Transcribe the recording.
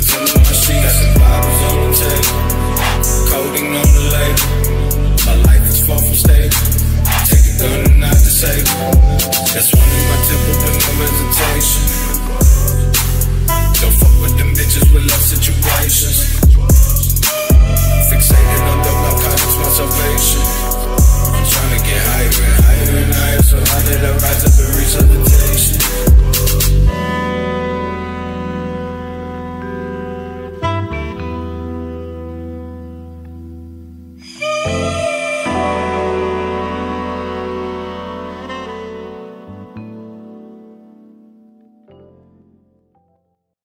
Bullets under my sheets, got some bottles on the table, codeine on the label. My life is far from stable. Take a gun and not disable. That's one in my temple with no hesitation.